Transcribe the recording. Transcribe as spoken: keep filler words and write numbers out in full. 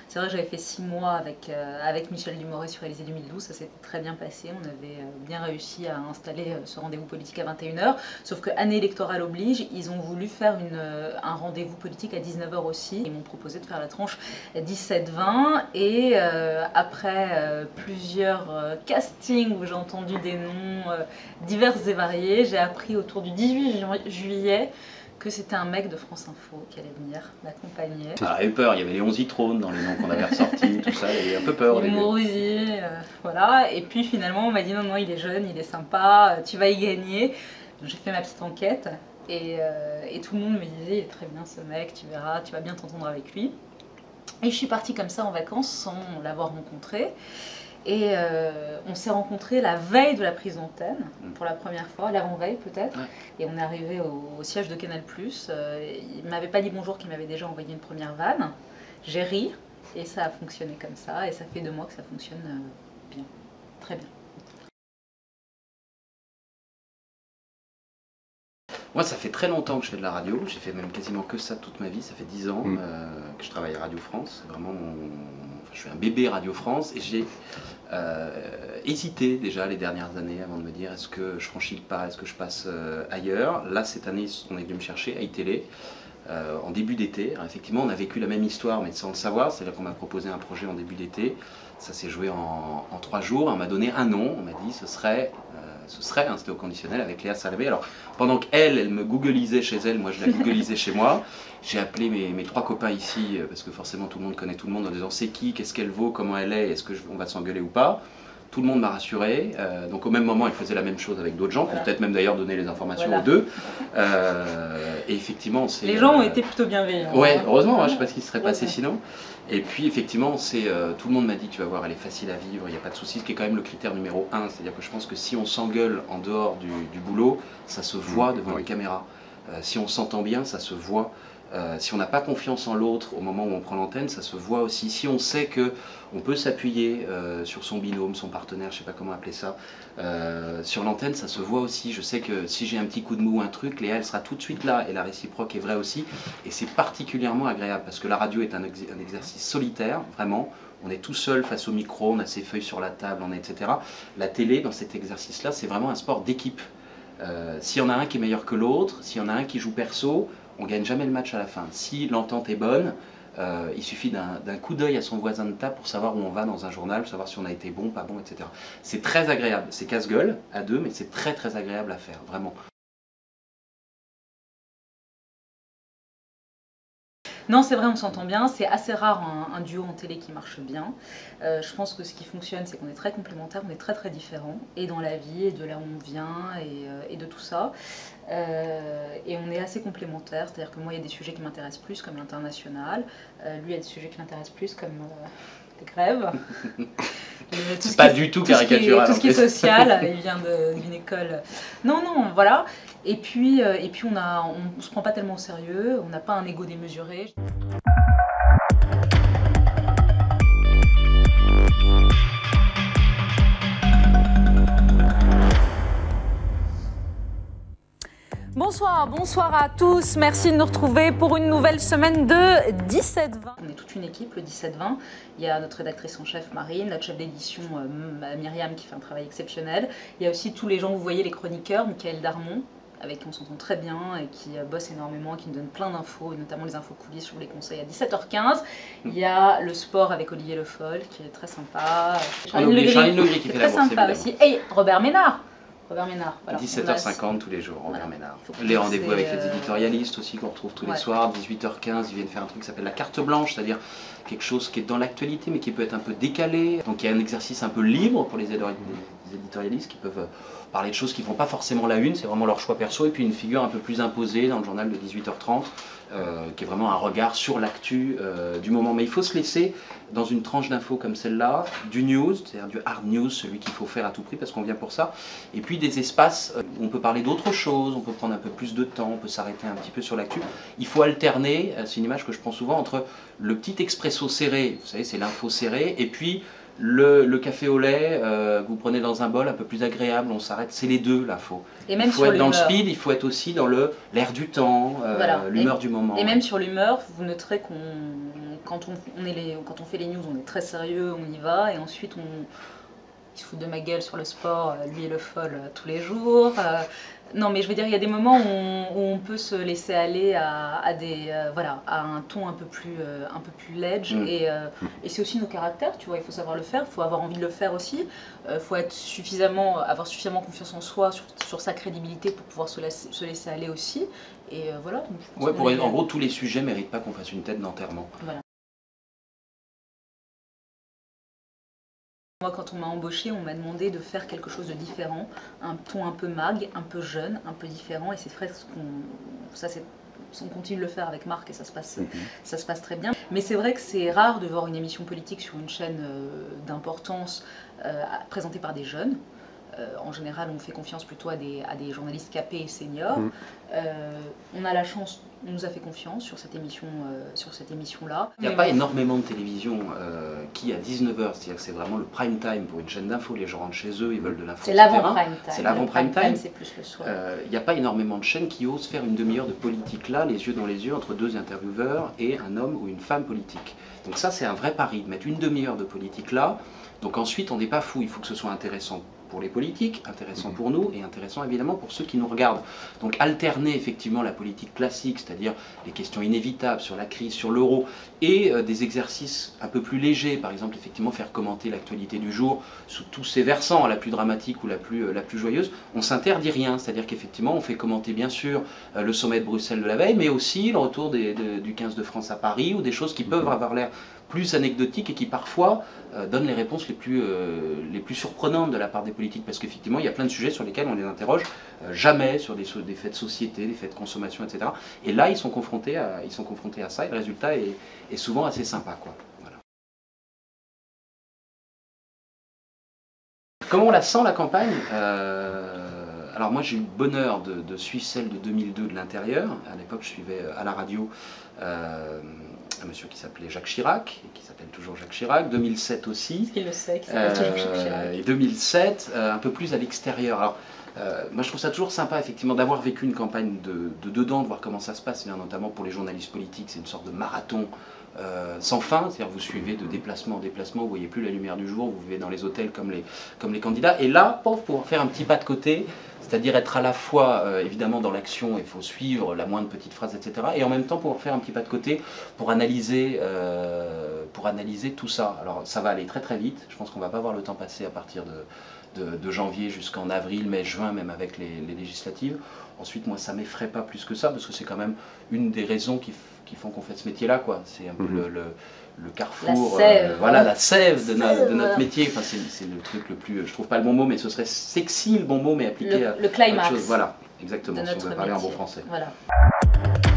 C'est vrai que j'avais fait six mois avec, euh, avec Michel Dumoré sur Élysée deux mille douze, ça s'était très bien passé, on avait euh, bien réussi à installer euh, ce rendez-vous politique à vingt et une heures, sauf que année électorale oblige, ils ont voulu faire une, euh, un rendez-vous politique à dix-neuf heures aussi. Ils m'ont proposé de faire la tranche dix-sept vingt et euh, après euh, plusieurs euh, castings où j'ai entendu des noms euh, divers et variés, j'ai appris autour du dix-huit juillet que c'était un mec de France Info qui allait venir m'accompagner. Ah, j'avais peur, il y avait les onze trônes dans les noms qu'on avait ressortis, tout ça, il y avait un peu peur. Les Maurusier, euh, voilà. Et puis finalement on m'a dit non, non, il est jeune, il est sympa, tu vas y gagner. J'ai fait ma petite enquête et, euh, et tout le monde me disait il est très bien ce mec, tu verras, tu vas bien t'entendre avec lui. Et je suis partie comme ça en vacances sans l'avoir rencontré. Et euh, on s'est rencontrés la veille de la prise d'antenne, pour la première fois, l'avant-veille peut-être. Ouais. Et on est arrivé au, au siège de Canal plus. Euh, il ne m'avait pas dit bonjour, qu'il m'avait déjà envoyé une première vanne. J'ai ri et ça a fonctionné comme ça. Et ça fait deux mois que ça fonctionne euh, bien, très bien. Moi, ça fait très longtemps que je fais de la radio. J'ai fait même quasiment que ça toute ma vie. Ça fait dix ans mmh. euh, que je travaille à Radio France. C'est vraiment mon... enfin, je suis un bébé Radio France et j'ai euh, hésité déjà les dernières années avant de me dire est-ce que je franchis le pas, est-ce que je passe euh, ailleurs. Là, cette année, on est venu me chercher à iTélé euh, en début d'été. Effectivement, on a vécu la même histoire, mais sans le savoir. C'est-à-dire qu'on m'a proposé un projet en début d'été. Ça s'est joué en, en trois jours. On m'a donné un nom. On m'a dit ce serait... Euh, ce serait, hein, c'était au conditionnel avec Léa Salamé. Alors, pendant qu'elle, elle me googlisait chez elle, moi je la googlisais chez moi, j'ai appelé mes, mes trois copains ici, parce que forcément tout le monde connaît tout le monde, en disant c'est qui, qu'est-ce qu'elle vaut, comment elle est, est-ce qu'on va s'engueuler ou pas. Tout le monde m'a rassuré, euh, donc au même moment elle faisait la même chose avec d'autres gens, voilà. Peut-être même d'ailleurs donner les informations voilà. aux deux. Euh, et effectivement, c'est... Les gens euh, ont été plutôt bienveillants. Ouais, hein. Heureusement, hein, je ne sais pas ce qui serait passé sinon. Et puis effectivement, c'est euh, tout le monde m'a dit tu vas voir, elle est facile à vivre, il n'y a pas de souci, ce qui est quand même le critère numéro un. C'est-à-dire que je pense que si on s'engueule en dehors du, du boulot, ça se voit devant les caméras. Euh, si on s'entend bien, ça se voit. Euh, si on n'a pas confiance en l'autre au moment où on prend l'antenne, ça se voit aussi. Si on sait que on peut s'appuyer euh, sur son binôme, son partenaire, je ne sais pas comment appeler ça, euh, sur l'antenne, ça se voit aussi. Je sais que si j'ai un petit coup de mou ou un truc, Léa, elle sera tout de suite là, et la réciproque est vraie aussi. Et c'est particulièrement agréable, parce que la radio est un, ex un exercice solitaire, vraiment. On est tout seul face au micro, on a ses feuilles sur la table, on est, et cetera. La télé, dans cet exercice-là, c'est vraiment un sport d'équipe. Euh, s'il y en a un qui est meilleur que l'autre, s'il y en a un qui joue perso, on ne gagne jamais le match à la fin. Si l'entente est bonne, euh, il suffit d'un coup d'œil à son voisin de table pour savoir où on va dans un journal, pour savoir si on a été bon, pas bon, et cetera. C'est très agréable. C'est casse-gueule à deux, mais c'est très très agréable à faire, vraiment. Non, c'est vrai, on s'entend bien. C'est assez rare un, un duo en télé qui marche bien. Euh, je pense que ce qui fonctionne, c'est qu'on est très complémentaires, on est très très différents, et dans la vie, et de là où on vient, et, euh, et de tout ça. Euh, et on est assez complémentaires, c'est-à-dire que moi, il y a des sujets qui m'intéressent plus, comme l'international. Euh, lui, il y a des sujets qui l'intéressent plus, comme euh, les grèves. C'est pas du tout caricatural. Tout ce qui est social, il vient d'une école. Non, non, voilà. Et puis, euh, et puis on a, on, on se prend pas tellement au sérieux, on n'a pas un ego démesuré. Bonsoir, bonsoir à tous. Merci de nous retrouver pour une nouvelle semaine de dix-sept vingt. On est toute une équipe, le dix-sept vingt. Il y a notre rédactrice en chef Marine, notre chef d'édition euh, Myriam qui fait un travail exceptionnel. Il y a aussi tous les gens, vous voyez, les chroniqueurs, Michael Darmon, avec qui on s'entend très bien et qui bosse énormément, qui nous donne plein d'infos, notamment les infos coulisses, je vous les conseille à dix-sept heures quinze. Il y a le sport avec Olivier Le Foll, qui est très sympa. Charline Legris qui fait la bourse, très sympa aussi. Et Robert Ménard. Robert Ménard. Voilà. dix-sept heures cinquante tous les jours, Robert voilà. Ménard. Les rendez-vous avec les éditorialistes aussi qu'on retrouve tous ouais. les soirs, dix-huit heures quinze, ils viennent faire un truc qui s'appelle la carte blanche, c'est-à-dire quelque chose qui est dans l'actualité mais qui peut être un peu décalé. Donc il y a un exercice un peu libre pour les éditorialistes qui peuvent parler de choses qui ne font pas forcément la une, c'est vraiment leur choix perso, et puis une figure un peu plus imposée dans le journal de dix-huit heures trente, euh, qui est vraiment un regard sur l'actu euh, du moment. Mais il faut se laisser dans une tranche d'infos comme celle-là, du news, c'est-à-dire du hard news, celui qu'il faut faire à tout prix parce qu'on vient pour ça, et puis des espaces où on peut parler d'autres choses, on peut prendre un peu plus de temps, on peut s'arrêter un petit peu sur l'actu. Il faut alterner, c'est une image que je prends souvent, entre le petit expresso serré, vous savez c'est l'info serrée, et puis le, le café au lait euh, que vous prenez dans un bol un peu plus agréable, on s'arrête, c'est les deux l'info. Et même il faut sur être dans le l'humeur. speed, il faut être aussi dans le l'air du temps, euh, Voilà. l'humeur Et- du moment. Et ouais. même sur l'humeur, vous noterez qu'on, quand on, on est les, quand on fait les news, on est très sérieux, on y va, et ensuite on, il se fout de ma gueule sur le sport, euh, lui et le folle euh, tous les jours. euh, non, mais je veux dire, il y a des moments où on, où on peut se laisser aller à, à des, euh, voilà, à un ton un peu plus, euh, un peu plus ledge, Mm. et, euh, et c'est aussi nos caractères, tu vois. Il faut savoir le faire, il faut avoir envie de le faire aussi. Il faut être suffisamment, avoir suffisamment confiance en soi, sur, sur sa crédibilité pour pouvoir se laisser, se laisser aller aussi. Et euh, voilà. Donc, je pense Ouais, qu'on pour, est- en gros, tous les sujets méritent pas qu'on fasse une tête d'enterrement. Voilà. Moi, quand on m'a embauché, on m'a demandé de faire quelque chose de différent, un ton un peu mag, un peu jeune, un peu différent, et c'est vrai qu'on, ça c'est, on continue de le faire avec Marc et ça se passe, Mhm. ça se passe très bien. Mais c'est vrai que c'est rare de voir une émission politique sur une chaîne euh, d'importance euh, présentée par des jeunes. Euh, en général, on fait confiance plutôt à des, à des journalistes capés et seniors. Mhm. Euh, on a la chance, on nous a fait confiance sur cette émission, euh, sur cette émission-là. Il n'y a pas énormément de télévision euh, qui à dix-neuf heures, c'est-à-dire que c'est vraiment le prime time pour une chaîne d'info, les gens rentrent chez eux, ils veulent de l'info. C'est et cetera. l'avant prime time. C'est l'avant Le prime time. c'est plus le soir. Euh, Il n'y a pas énormément de chaînes qui osent faire une demi-heure de politique là, les yeux dans les yeux, entre deux intervieweurs et un homme ou une femme politique. Donc ça, c'est un vrai pari, de mettre une demi-heure de politique là. Donc ensuite, on n'est pas fou, il faut que ce soit intéressant pour les politiques, intéressant pour nous et intéressant évidemment pour ceux qui nous regardent. Donc alterner effectivement la politique classique, c'est-à-dire les questions inévitables sur la crise, sur l'euro, et euh, des exercices un peu plus légers, par exemple effectivement faire commenter l'actualité du jour sous tous ses versants, la plus dramatique ou la plus, euh, la plus joyeuse, on s'interdit rien, c'est-à-dire qu'effectivement on fait commenter bien sûr euh, le sommet de Bruxelles de la veille, mais aussi le retour des, de, du quinze de France à Paris, ou des choses qui peuvent avoir l'air plus anecdotiques et qui parfois euh, donnent les réponses les plus, euh, les plus surprenantes de la part des politiques, parce qu'effectivement il y a plein de sujets sur lesquels on les interroge euh, jamais, sur des, des faits de société, des faits de consommation, et cetera. Et là ils sont confrontés à, ils sont confrontés à ça, et le résultat est, est souvent assez sympa, quoi. Voilà. Comment on la sent la campagne? euh, Alors moi j'ai eu le bonheur de, de suivre celle de deux mille deux de l'intérieur. À l'époque je suivais à la radio euh, un monsieur qui s'appelait Jacques Chirac, et qui s'appelle toujours Jacques Chirac, deux mille sept aussi. Est-ce qu'il le sait, qu'il s'appelle toujours Jacques Chirac. Et deux mille sept, euh, un peu plus à l'extérieur. Alors, euh, moi je trouve ça toujours sympa effectivement d'avoir vécu une campagne de, de dedans, de voir comment ça se passe, bien, notamment pour les journalistes politiques, c'est une sorte de marathon euh, sans fin, c'est-à-dire vous suivez de déplacement en déplacement, vous voyez plus la lumière du jour, vous vivez dans les hôtels comme les, comme les candidats, et là, pour pouvoir faire un petit pas de côté, c'est-à-dire être à la fois euh, évidemment dans l'action, il faut suivre la moindre petite phrase, et cetera, et en même temps pouvoir faire un petit pas de côté pour analyser, euh, pour analyser tout ça. Alors ça va aller très très vite, je pense qu'on va pas voir le temps passer à partir de, de, de janvier jusqu'en avril, mai, juin, même avec les, les législatives. Ensuite, moi ça m'effraie pas plus que ça, parce que c'est quand même une des raisons qui, qui font qu'on fait ce métier-là, quoi. C'est un peu le, le, le carrefour, La sève. euh, voilà, la sève de, Sève. no, de notre métier. Enfin, c'est le truc le plus, je trouve pas le bon mot, mais ce serait sexy le bon mot, mais appliqué Le, à le climax. Autre chose. Voilà, exactement, de si on notre veut parler en métier. bon français. Voilà.